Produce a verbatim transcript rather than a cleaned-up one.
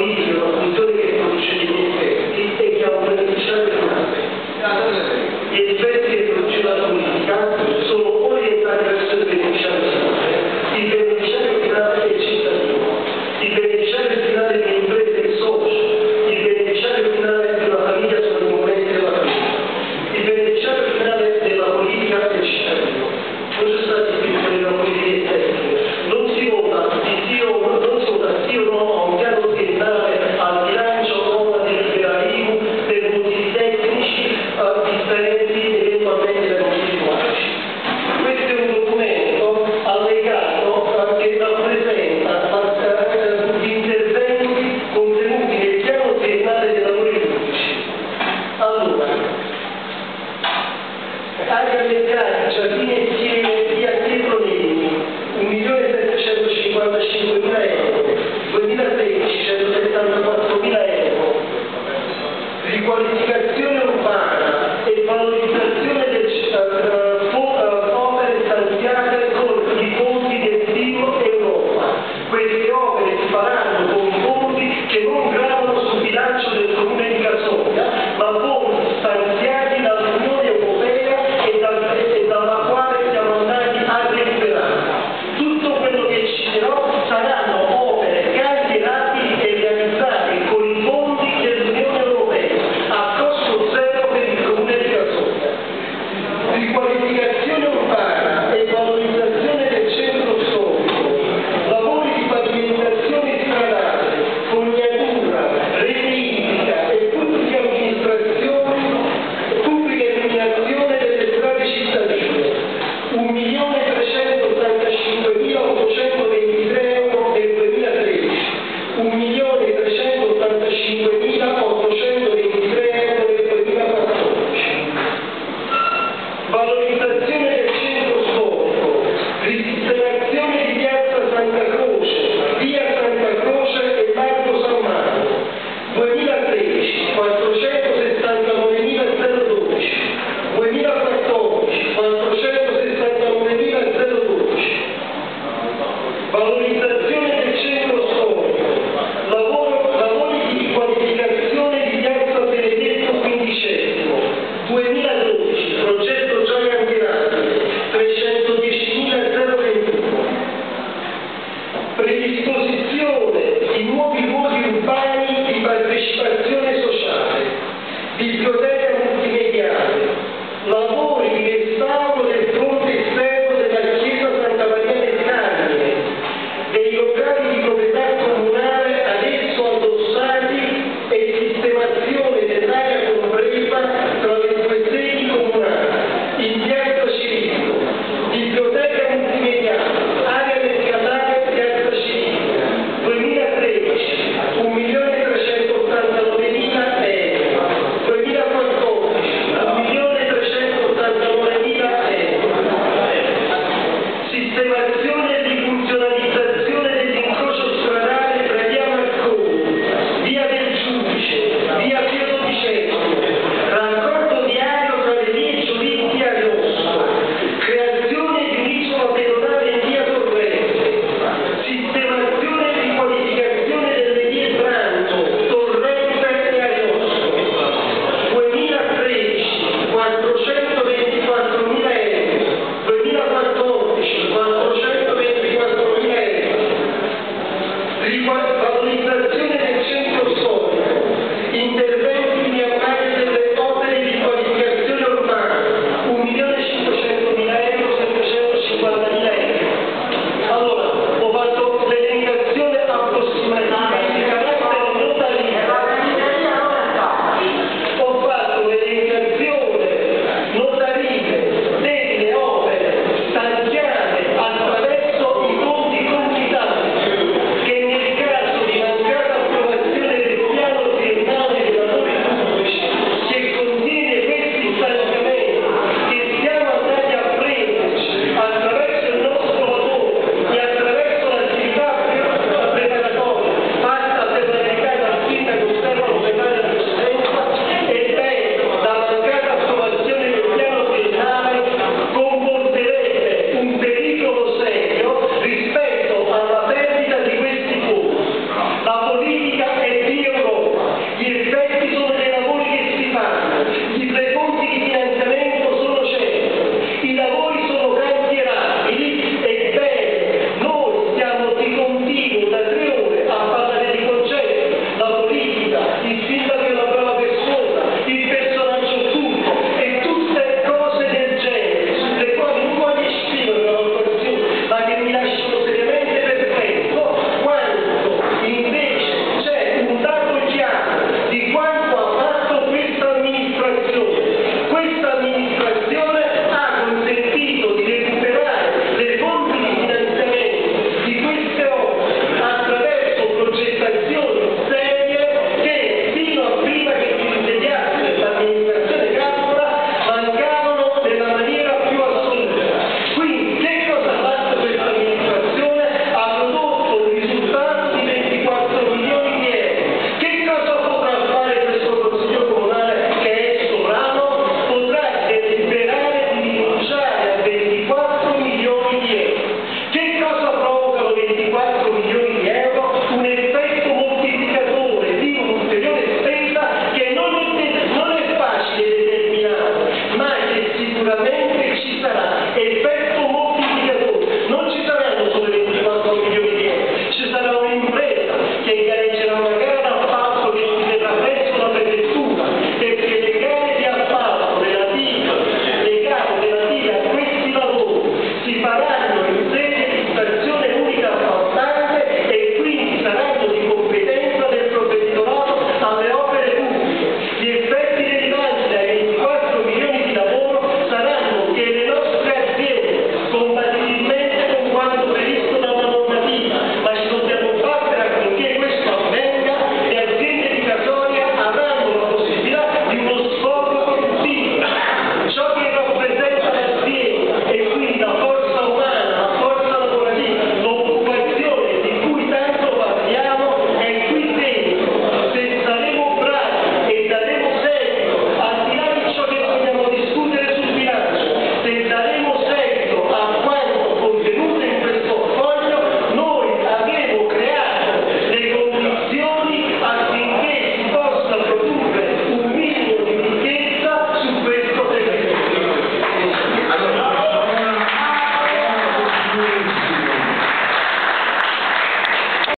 politica, una funzione che produce degli effetti e che ha un beneficiario finale. Gli effetti che produce la politica sono orientati verso il beneficiario finale. Il beneficiario finale è il cittadino, il beneficiario finale di un'impresa è il socio, il beneficiario finale di una famiglia sono i componenti della famiglia, il beneficiario finale della politica è il cittadino. Non c'è stato il tipo della politica tecnica, non si vota sì o no, non si vota sì o no a un piano aziendale, al bilancio o a deliberativo per motivi tecnici uh, differenti eventualmente dai motivi politici. Questo è un documento allegato uh, che rappresenta uh, gli interventi contenuti nel piano aziendale dei lavori pubblici. Allora, area mercati, giardini e fiere, via Pietro Nenni, un milione settecentocinquantacinquemila euro, duemilatredici centosettantaquattromila euro, riqualificazione urbana e valorizzazione del uh, uh, opere stanziate con i fondi del Team Europa. Queste opere si faranno con fondi che non gravano sul bilancio del Comune di Casogna, ma fondi stanziati dall'Unione Europea e, dal, e dalla quale siamo andati a recuperare. Tutto quello che ci dirò saranno opere cantierabili e realizzate con i fondi dell'Unione Europea a costo zero per il Comune di Casogna. Riqualificazione urbana e valorizzazione del centro storico, lavori di pavimentazione stradale, fognatura, rettifica e pubblica amministrazione, pubblica illuminazione delle strade cittadine, un milione trecentottantacinquemilaottocentoventitré euro nel duemilatredici, un milione trecentottantacinquemilaottocentoventitré euro nel duemilaquattordici. Valorizzazione del centro storico, risistemazione di piazza Santa Croce, via Santa Croce e Largo San Marco, duemilatredici quattrocentosessantanovemila dodici, duemilaquattordici quattrocentosessantanovemila dodici. Valorizzazione del centro storico, lavoro, lavori di riqualificazione di piazza Benedetto quindicesimo, duemiladodici, progetto già cantierabile, trecentodiecimila ventuno. Predisposizione di nuovi luoghi urbani di partecipazione sociale, biblioteca multimediale, la